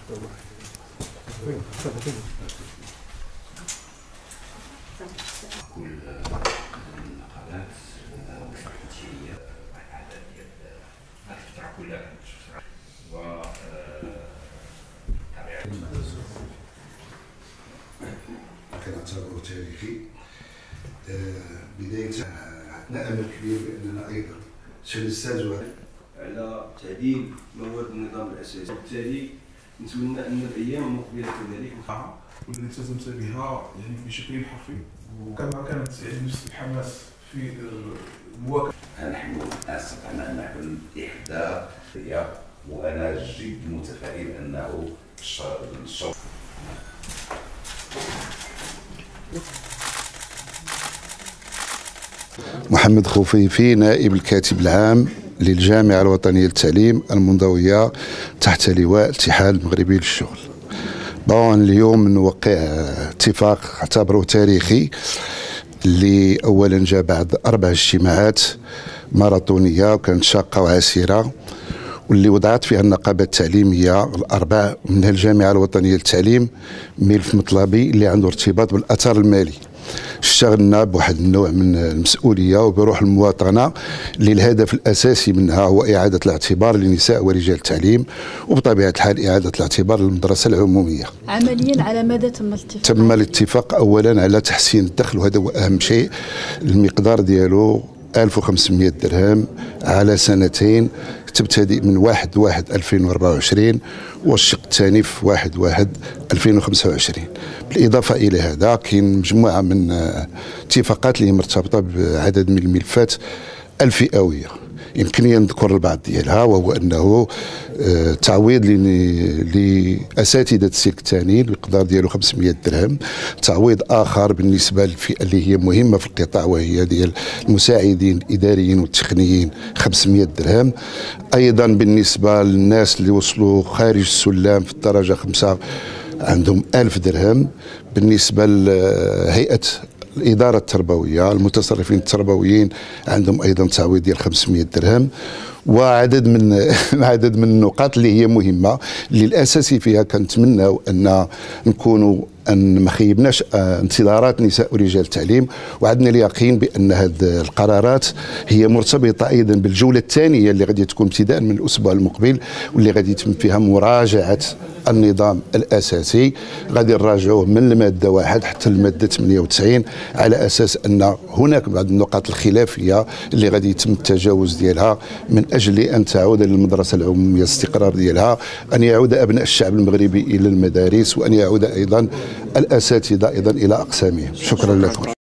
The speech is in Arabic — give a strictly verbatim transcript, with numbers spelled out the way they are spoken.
كل النقابات التحتية العدد ديال الفترة كلها و كنعتبره تاريخي. بداية عندنا أمل كبير بأننا أيضا سنستاذ على تعديل مواد النظام الأساسي، وبالتالي نتمنى أن الأيام المقبلة كذلك والتي التزمت بها يعني بشكل حرفي، وكما كانت يعني نفس الحماس في المواكبة. نحن استطعنا أن نكون إحدى هي، وأنا جد متفائل أنه الشوط محمد خوفيفي، نائب الكاتب العام للجامعة الوطنية للتعليم المنضوية تحت لواء الاتحاد المغربي للشغل. طبعا اليوم نوقع اتفاق اعتبره تاريخي، اللي اولا جاء بعد اربع اجتماعات ماراثونيه وكانت شاقه وعسيره، واللي وضعت فيها النقابه التعليميه الاربع، منها الجامعه الوطنيه للتعليم ملف مطلبي اللي عنده ارتباط بالاثر المالي. اشتغلنا بواحد النوع من المسؤوليه وبروح المواطنه، اللي الهدف الاساسي منها هو اعاده الاعتبار لنساء ورجال التعليم، وبطبيعه الحال اعاده الاعتبار للمدرسه العموميه. عمليا على ماذا تم الاتفاق؟ تم الاتفاق اولا على تحسين الدخل، وهذا هو اهم شيء. المقدار ديالو ألف وخمسمائة درهم على سنتين، تبتدئ من واحد واحد ألفين وأربعة وعشرين والشق الثاني في واحد واحد ألفين وخمسة وعشرين. بالاضافه الى هذا كاين مجموعه من اتفاقات اللي مرتبطه بعدد من الملفات الفئويه، يمكن لي نذكر البعض ديالها، وهو انه تعويض لاساتذه السلك الثاني المقدار ديالو خمسمائة درهم، تعويض اخر بالنسبه للفئه اللي هي مهمه في القطاع وهي ديال المساعدين الاداريين والتقنيين خمسمائة درهم. ايضا بالنسبه للناس اللي وصلوا خارج السلام في الدرجه خمسة عندهم ألف درهم. بالنسبه لهيئه الإدارة التربوية المتصرفين التربويين عندهم أيضا تعويض ديال خمسمائة درهم، وعدد من عدد من النقاط اللي هي مهمة، اللي الأساسي فيها كنتمناو أن نكونوا أن ما خيبناش انتظارات نساء ورجال التعليم، وعندنا اليقين بأن هذه القرارات هي مرتبطة أيضا بالجولة الثانية اللي غادي تكون ابتداء من الأسبوع المقبل، واللي غادي يتم فيها مراجعة النظام الأساسي. غادي نراجعوه من المادة واحد حتى المادة ثمانية وتسعين، على أساس أن هناك بعض النقاط الخلافية اللي غادي يتم التجاوز ديالها، من أجل أن تعود للمدرسة العمومية الاستقرار ديالها، أن يعود أبناء الشعب المغربي إلى المدارس، وأن يعود أيضا الأساتذة أيضا إلى أقسامهم. شكرا لكم.